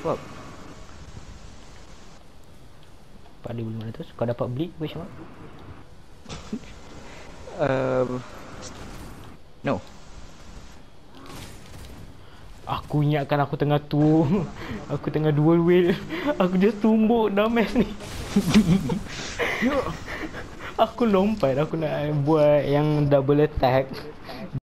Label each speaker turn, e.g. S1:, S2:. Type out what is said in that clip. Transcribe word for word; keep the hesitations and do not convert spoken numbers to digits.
S1: Sebab pada bulu mana tu? Kau dapat bleed question mark?
S2: Um, no.
S1: Aku ingatkan aku tengah tu. Aku tengah dual wheel. Aku just tumbuk dumbass ni. Aku lompat, aku nak buat yang double attack.